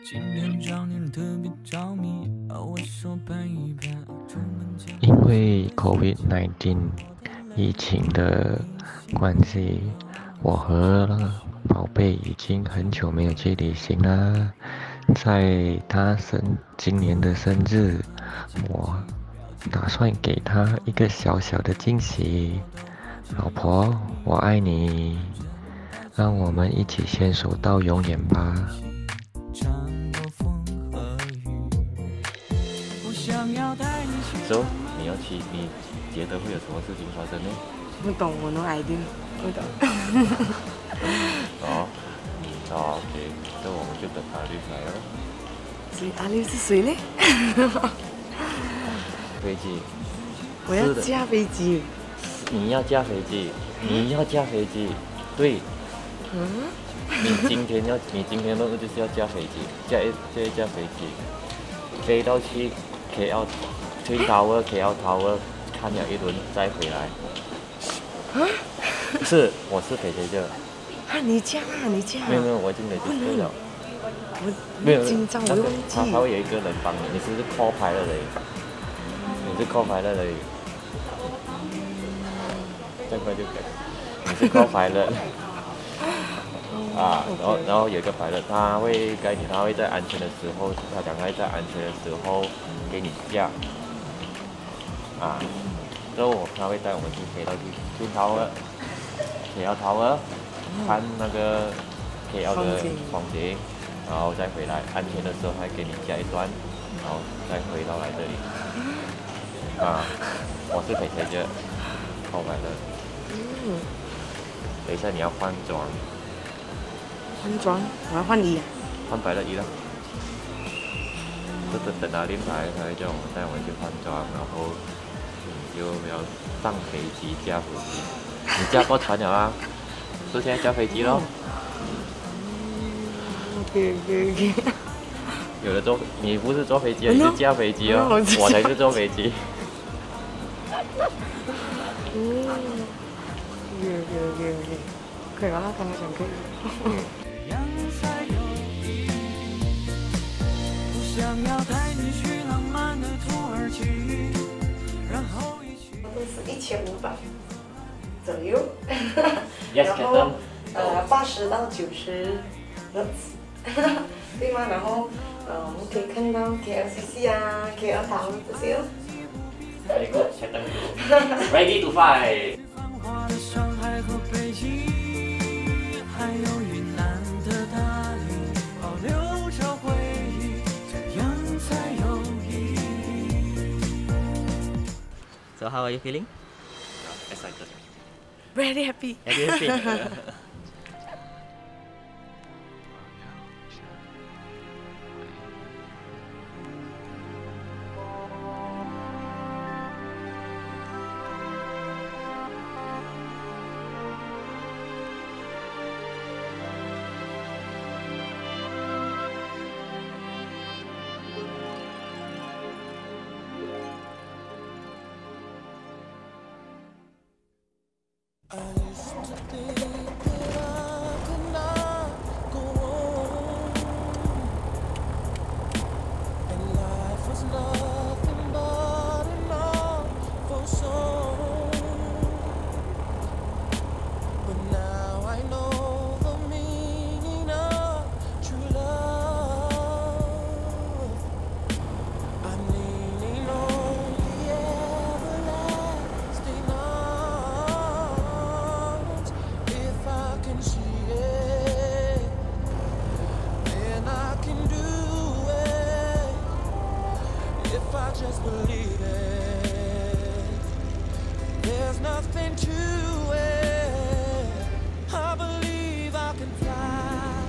因为 COVID-19 疫情的关系，我和宝贝已经很久没有去旅行了。在他今年的生日，我打算给他一个小小的惊喜。老婆，我爱你，让我们一起牵手到永远吧。So， 你要去，你觉得会有什么事情发生呢？ 不懂，我no idea，不懂。 OK， 那我们就等阿绿来了。 所以阿绿是谁呢？ 飞机。 我要驾飞机。 你要驾飞机，你要驾飞机，对。你今天任务就是要驾飞机，驾飞机，飞到去 KL Twin Tower、KL Tower 看了一轮再回来。是，我是陪着。 你驾。 没有，我已经没这个了。 我紧张，我忘记。 他会有一个人帮你，你是 call pilot 而已，你是 call pilot 而已。这块就可以，你是 call pilot 然后有一个 pilot， 他会带你，他会在安全的时候，他讲会在安全的时候给你驾。之后他会带我们去飞到去 KL Tower 看那个 KL 的风景，然后再回来，安全的时候还给你加一段，然后再回到来这里。我是陪着购买的。等一下你要换装。 换装？我要换衣啊？ 换白的衣了。就是等他练牌，他会叫我们带我们去换装，然后你就要上飞机驾飞机。你驾过船了啊？是现在驾飞机咯。 OK。 有的你不是坐飞机，你是驾飞机哦，我才是坐飞机。 可以了，刚刚讲可以。都是1500左右，然后80到90Hz，对吗？然后我们可以看到 KLCC 啊、KL Tower 这些哦。 Very good, Captain. Ready to fly. So how are you feeling? Excited. Very happy. Happy. I used to think that I could not go on, and life was nothing but an awful song. But now I know the meaning of true love. I'm leaning on the everlasting arms. If I can see it, then I can do it. If I just believe it, there's nothing to it. I believe I can fly.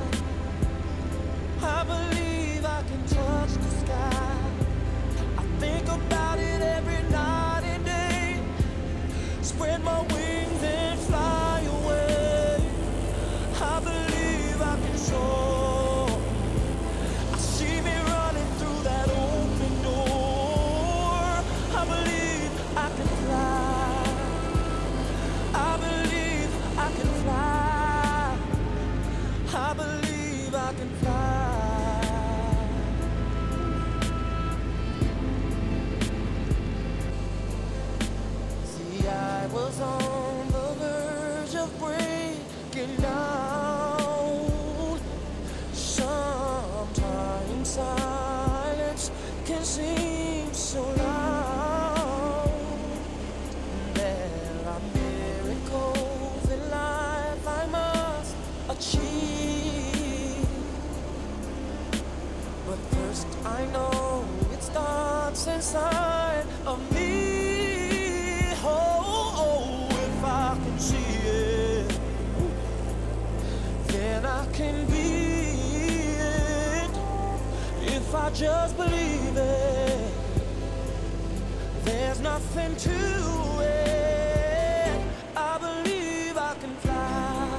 I believe I can touch the sky. I think about it every night and day. Spread my wings and fly away. I believe I can soar. I see me running through that open door. I believe I can fly. I believe I can fly. I believe I can fly. inside of me. Oh, if I can see it, then I can be it. If I just believe it, there's nothing to it. I believe I can fly.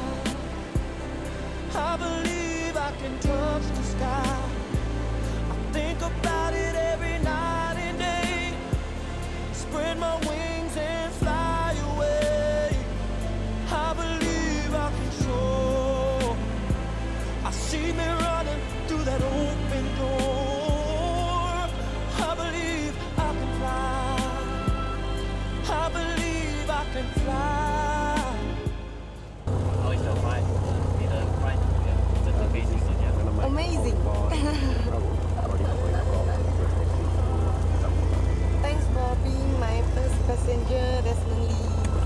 I believe I can touch the sky. I think about it every night and day. Spread my wings and fly away. I believe I can soar. I see me running through that open door. I believe I can fly. I believe I can fly. How is your flight? Amazing. Thanks for being my first passenger, Desmond Lee.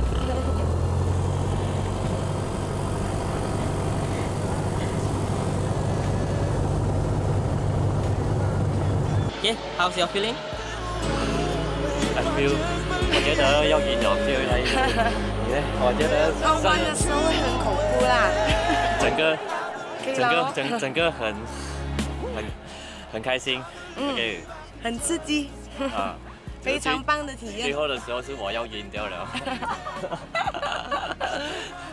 Okay, how's your feeling? I feel 我觉得要晕了，就来。你呢？我觉得上班的时候会很恐怖啦。 整个很开心。OK。 很刺激。 啊。 非常棒的体验。 最后的时候是我要晕掉了。